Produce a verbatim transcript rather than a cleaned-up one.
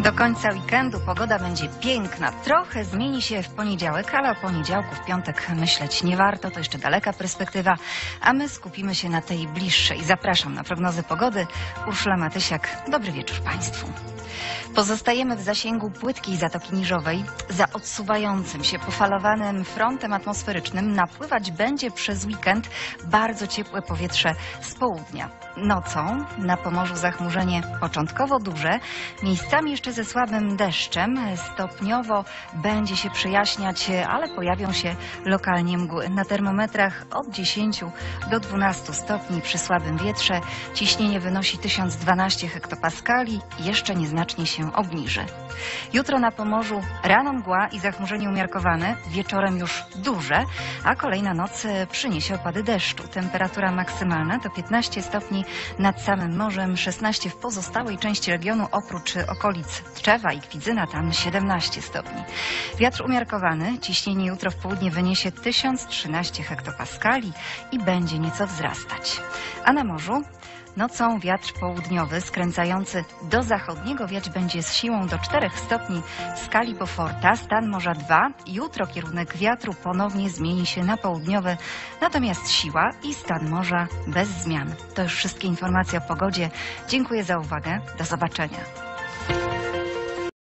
Do końca weekendu pogoda będzie piękna. Trochę zmieni się w poniedziałek, ale o poniedziałku, w piątek myśleć nie warto. To jeszcze daleka perspektywa, a my skupimy się na tej bliższej. Zapraszam na prognozy pogody. Urszula Matysiak. Dobry wieczór Państwu. Pozostajemy w zasięgu płytkiej Zatoki Niżowej. Za odsuwającym się pofalowanym frontem atmosferycznym napływać będzie przez weekend bardzo ciepłe powietrze z południa. Nocą na Pomorzu zachmurzenie początkowo duże, miejscami jeszcze ze słabym deszczem. Stopniowo będzie się przejaśniać, ale pojawią się lokalnie mgły. Na termometrach od dziesięciu do dwunastu stopni przy słabym wietrze. Ciśnienie wynosi tysiąc dwanaście hektopaskali. Jeszcze nieznacznie się obniży. Jutro na Pomorzu rano mgła i zachmurzenie umiarkowane, wieczorem już duże, a kolejna noc przyniesie opady deszczu. Temperatura maksymalna to piętnaście stopni nad samym morzem, szesnaście w pozostałej części regionu, oprócz okolic Tczewa i Kwidzyna, tam siedemnaście stopni. Wiatr umiarkowany, ciśnienie jutro w południe wyniesie tysiąc trzynaście hektopaskali i będzie nieco wzrastać. A na morzu nocą wiatr południowy skręcający do zachodniego wiać będzie z siłą do czterech stopni w skali Beauforta, stan morza dwa. Jutro kierunek wiatru ponownie zmieni się na południowy, natomiast siła i stan morza bez zmian. To już wszystkie informacje o pogodzie. Dziękuję za uwagę. Do zobaczenia.